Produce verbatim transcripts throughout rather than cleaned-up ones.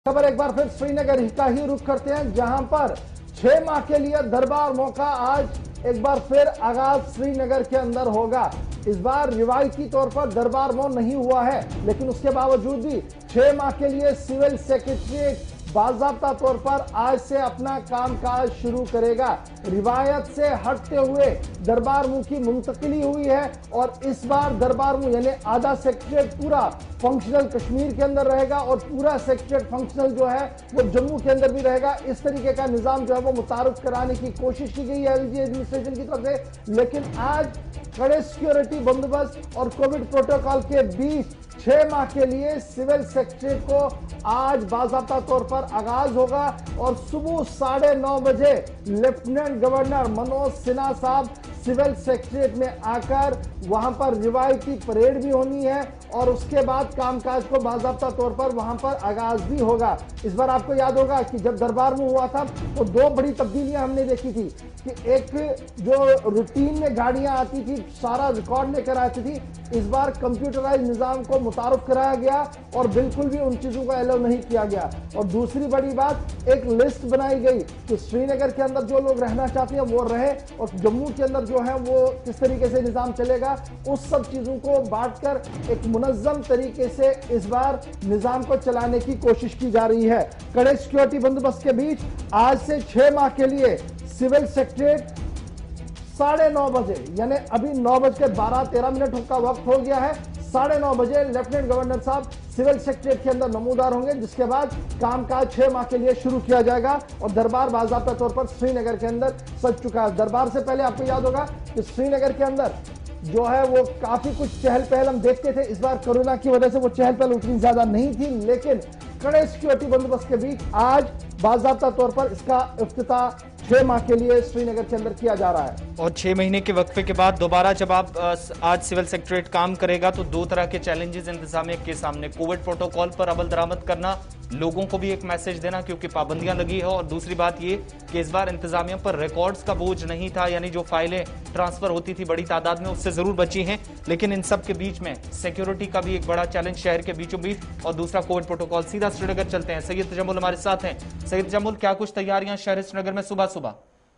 खबर एक बार फिर श्रीनगर का ही रुख करते हैं, जहां पर छह माह के लिए दरबार मौका आज एक बार फिर आगाज श्रीनगर के अंदर होगा। इस बार रिवायती तौर पर दरबार मौ नहीं हुआ है, लेकिन उसके बावजूद भी छह माह के लिए सिविल सेक्रेटरीट बाज़ाब्ता तौर पर आज से अपना कामकाज शुरू करेगा। रिवायत से हटते हुए दरबार मुंह की मुंतकिली हुई है और इस बार दरबार मुंह यानी आधा सेक्रेटरीट पूरा फंक्शनल कश्मीर के अंदर रहेगा और पूरा सेक्रेटरीट फंक्शनल जो है वो जम्मू के अंदर भी रहेगा। इस तरीके का निजाम जो है वो मुतारुफ कराने की कोशिश की गई है एलजी एडमिनिस्ट्रेशन की तरफ से, लेकिन आज कड़े सिक्योरिटी बंदोबस्त और कोविड प्रोटोकॉल के बीच छह माह के लिए सिविल सेक्रेटरीट को आज बाज़ाब्ता तौर पर आगाज होगा और सुबह साढ़े नौ बजे लेफ्टिनेंट गवर्नर मनोज सिन्हा साहब सिविल सेक्रेटरीट में आकर वहां पर रिवायती परेड भी होनी है और उसके बाद कामकाज को बाज़ाब्ता तौर पर वहां पर आगाज भी होगा। इस बार आपको याद होगा कि जब दरबार में हुआ था तो दो बड़ी तब्दीलियां हमने देखी थी कि एक जो रूटीन में गाड़ियां आती थी सारा रिकॉर्ड लेकर आती थी, इस बार कंप्यूटराइज निजाम को मुतारुफ कराया गया और बिल्कुल भी उन चीजों को अलाउ नहीं किया गया। और दूसरी बड़ी बात, एक लिस्ट बनाई गई कि श्रीनगर के अंदर जो लोग रहना चाहते हैं वो रहे और जम्मू के अंदर जो है वो किस तरीके से निजाम चलेगा, उस सब चीजों को बांटकर एक मुनज्जम तरीके से इस बार निजाम को चलाने की कोशिश की जा रही है। कड़े सिक्योरिटी बंदोबस्त के बीच आज से छह माह के लिए सिविल सेक्रेटरीट साढ़े नौ बजे यानी अभी नौ बज के बारह तेरह मिनट का वक्त हो गया है, साढ़े नौ बजे लेफ्टिनेंट गवर्नर साहब सिविल सेक्रेटरीट के अंदर नमूदार होंगे, जिसके बाद कामकाज छह माह के लिए शुरू किया जाएगा और दरबार बाज़ाब्ता तौर पर श्रीनगर के अंदर सज चुका है। दरबार से पहले आपको याद होगा कि श्रीनगर के अंदर जो है वो काफी कुछ चहल पहल हम देखते थे। इस बार कोरोना की वजह से वो चहल पहल उतनी ज्यादा नहीं थी, लेकिन कड़े सिक्योरिटी बंदोबस्त के बीच आज बाज़ाब्ता तौर पर इसका इफ्तिताह छह माह के लिए श्रीनगर के अंदर किया जा रहा है। और छह महीने के वक्फे के बाद दोबारा जब आप आज सिविल सेक्रेटरीट काम करेगा तो दो तरह के चैलेंजेस इंतजामिया के सामने, कोविड प्रोटोकॉल पर अमल दरामद करना, लोगों को भी एक मैसेज देना क्योंकि पाबंदियां लगी है, और दूसरी बात ये कि इस बार इंतजामिया पर रिकॉर्ड्स का बोझ नहीं था, यानी जो फाइलें ट्रांसफर होती थी बड़ी तादाद में उससे जरूर बची हैं, लेकिन इन सब के बीच में सिक्योरिटी का भी एक बड़ा चैलेंज शहर के बीचों बीच और दूसरा कोविड प्रोटोकॉल। सीधा श्रीनगर चलते हैं, सैयद तजम्मुल हमारे साथ हैं। सैयद तजम्मुल, क्या कुछ तैयारियां शहर श्रीनगर में सुबह सुबह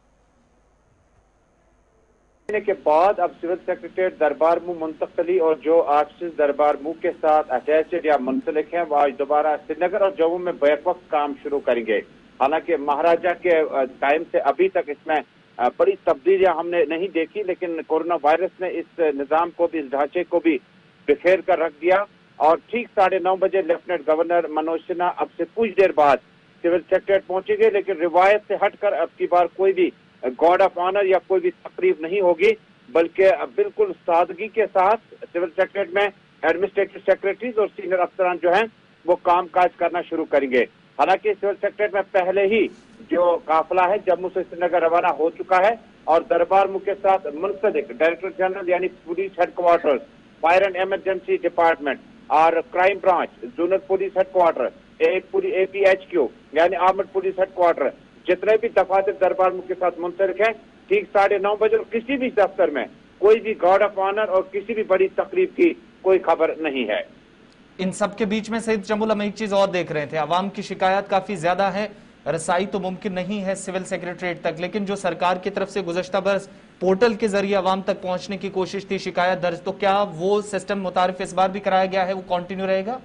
के बाद अब सिविल सेक्रेटरीट दरबार मुंह मुंतकली और जो ऑफिस दरबार मुंह के साथ अटैच्ड या मुंसलिक हैं वो आज दोबारा श्रीनगर और जम्मू में बैक वक्त काम शुरू करेंगे। हालांकि महाराजा के टाइम से अभी तक इसमें बड़ी तब्दीलियां हमने नहीं देखी, लेकिन कोरोना वायरस ने इस निजाम को भी, इस ढांचे को भी बिखेर कर रख दिया और ठीक साढ़े नौ बजे लेफ्टिनेंट गवर्नर मनोज सिन्हा अब से कुछ देर बाद सिविल सेक्रेटरीट पहुंचेंगे, लेकिन रिवायत से हटकर अब की बार कोई भी गॉड ऑफ ऑनर या कोई भी तकरीब नहीं होगी, बल्कि बिल्कुल सादगी के साथ सिविल सेक्रेटरीट में एडमिनिस्ट्रेटिव सेक्रेटरीज और सीनियर अफसरान जो हैं वो काम काज करना शुरू करेंगे। हालांकि सिविल सेक्रेटरीट में पहले ही जो काफिला है जम्मू से श्रीनगर रवाना हो चुका है और दरबार मुंह के साथ मुंसलिक डायरेक्टर जनरल यानी police headquarter, fire and emergency department और crime branch, zonal police headquarter, एक पूरी ए पी एच क्यू यानी आर्मड पुलिस हेडक्वार्टर, जितने भी दफातर दरबार मुंह के साथ मुंसलिक हैं, ठीक साढ़े नौ बजे किसी भी दफ्तर में कोई भी गार्ड ऑफ ऑनर और किसी भी बड़ी तकरीब की कोई खबर नहीं है। इन सब के बीच में सैयद तजम्मुल हम एक चीज और देख रहे थे, अवाम की शिकायत काफी ज्यादा है, रसाई तो मुमकिन नहीं है सिविल सेक्रेटरीट तक, लेकिन जो सरकार की तरफ से गुज़श्ता बरस पोर्टल के जरिए अवाम तक पहुंचने की कोशिश थी, शिकायत दर्ज, तो क्या वो सिस्टम मुतारिफ इस बार भी कराया गया है, वो कंटिन्यू रहेगा?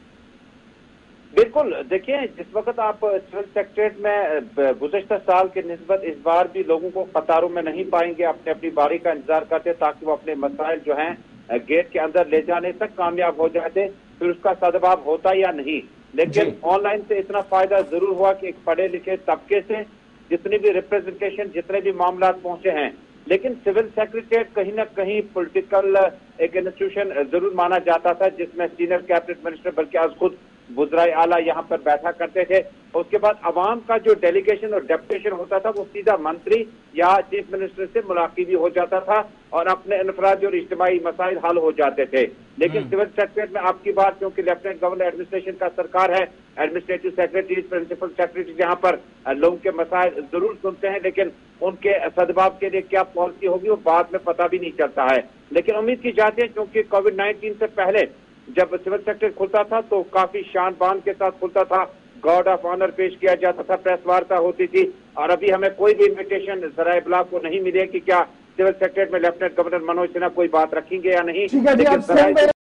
बिल्कुल, देखिए जिस वक्त आप सिविल सेक्रेटरीट में गुज़श्ता साल के निस्बत इस बार भी लोगों को कतारों में नहीं पाएंगे, अपने अपनी बारी का इंतजार करते ताकि वो अपने मसाइल जो हैं गेट के अंदर ले जाने तक कामयाब हो जाते, फिर उसका सदभाव होता या नहीं। लेकिन ऑनलाइन से इतना फायदा जरूर हुआ कि एक पढ़े लिखे तबके से जितनी भी रिप्रेजेंटेशन, जितने भी मामला पहुंचे हैं, लेकिन सिविल सेक्रेटरीट कहीं ना कहीं पॉलिटिकल एक इंस्टीट्यूशन जरूर माना जाता था, जिसमें सीनियर कैबिनेट मिनिस्टर बल्कि आज खुद वज़राए आला यहाँ पर बैठा करते थे। उसके बाद अवाम का जो डेलीगेशन और डेपुटेशन होता था वो सीधा मंत्री या चीफ मिनिस्टर से मुलाकात भी हो जाता था और अपने इनफरादी और इज्तिमाई मसाइल हल हो जाते थे। लेकिन सिविल सेक्रेटरीट में आपकी बात, क्योंकि लेफ्टिनेंट गवर्नर एडमिनिस्ट्रेशन का सरकार है, एडमिनिस्ट्रेटिव सेक्रेटरीज, प्रिंसिपल सेक्रेटरीज यहाँ पर लोगों के मसाइल जरूर सुनते हैं, लेकिन उनके सद्भाव के लिए क्या पॉलिसी होगी वो बाद में पता भी नहीं चलता है। लेकिन उम्मीद की जाती है क्योंकि कोविड नाइन्टीन से पहले जब सिविल सेक्रेटरीट खुलता था तो काफी शान बान के साथ खुलता था, गार्ड ऑफ ऑनर पेश किया जाता था, प्रेस वार्ता होती थी, और अभी हमें कोई भी इन्विटेशन जराए ब्लॉक को नहीं मिले कि क्या सिविल सेक्रेटरीट में लेफ्टिनेंट गवर्नर मनोज सिन्हा कोई बात रखेंगे या नहीं। ठीक है जी, आप लेकिन